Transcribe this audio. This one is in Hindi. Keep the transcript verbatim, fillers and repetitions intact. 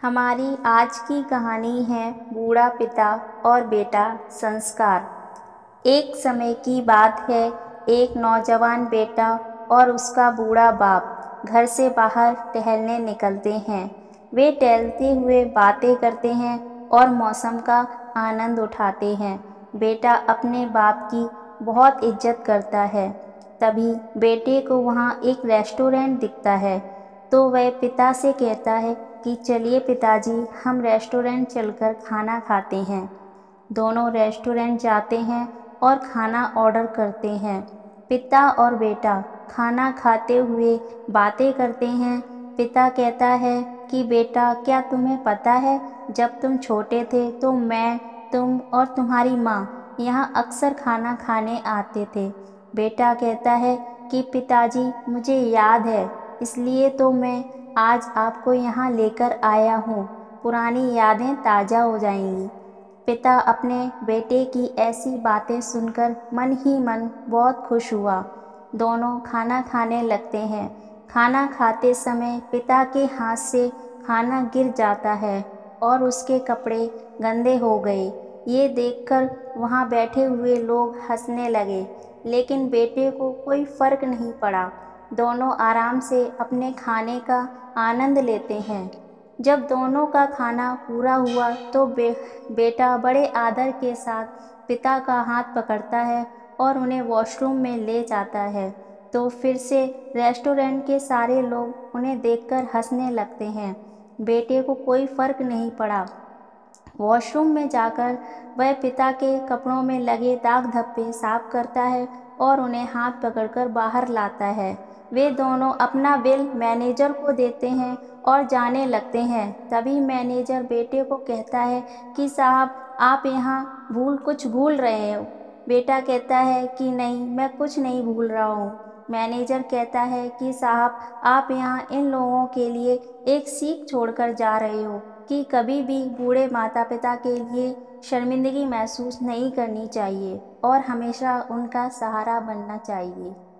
हमारी आज की कहानी है बूढ़ा पिता और बेटा संस्कार। एक समय की बात है, एक नौजवान बेटा और उसका बूढ़ा बाप घर से बाहर टहलने निकलते हैं। वे टहलते हुए बातें करते हैं और मौसम का आनंद उठाते हैं। बेटा अपने बाप की बहुत इज्जत करता है। तभी बेटे को वहाँ एक रेस्टोरेंट दिखता है, तो वह पिता से कहता है कि चलिए पिताजी, हम रेस्टोरेंट चलकर खाना खाते हैं। दोनों रेस्टोरेंट जाते हैं और खाना ऑर्डर करते हैं। पिता और बेटा खाना खाते हुए बातें करते हैं। पिता कहता है कि बेटा, क्या तुम्हें पता है, जब तुम छोटे थे तो मैं, तुम और तुम्हारी माँ यहाँ अक्सर खाना खाने आते थे। बेटा कहता है कि पिताजी, मुझे याद है, इसलिए तो मैं आज आपको यहाँ लेकर आया हूँ। पुरानी यादें ताज़ा हो जाएंगी। पिता अपने बेटे की ऐसी बातें सुनकर मन ही मन बहुत खुश हुआ। दोनों खाना खाने लगते हैं। खाना खाते समय पिता के हाथ से खाना गिर जाता है और उसके कपड़े गंदे हो गए। ये देखकर वहाँ बैठे हुए लोग हंसने लगे, लेकिन बेटे को कोई फर्क नहीं पड़ा। दोनों आराम से अपने खाने का आनंद लेते हैं। जब दोनों का खाना पूरा हुआ तो बे, बेटा बड़े आदर के साथ पिता का हाथ पकड़ता है और उन्हें वॉशरूम में ले जाता है। तो फिर से रेस्टोरेंट के सारे लोग उन्हें देखकर हंसने लगते हैं। बेटे को कोई फर्क नहीं पड़ा। वॉशरूम में जाकर वह पिता के कपड़ों में लगे दाग धब्बे साफ करता है और उन्हें हाथ पकड़कर बाहर लाता है। वे दोनों अपना बिल मैनेजर को देते हैं और जाने लगते हैं। तभी मैनेजर बेटे को कहता है कि साहब, आप यहाँ भूल कुछ भूल रहे हो। बेटा कहता है कि नहीं, मैं कुछ नहीं भूल रहा हूँ। मैनेजर कहता है कि साहब, आप यहाँ इन लोगों के लिए एक सीख छोड़कर जा रहे हो कि कभी भी बूढ़े माता पिता के लिए शर्मिंदगी महसूस नहीं करनी चाहिए और हमेशा उनका सहारा बनना चाहिए।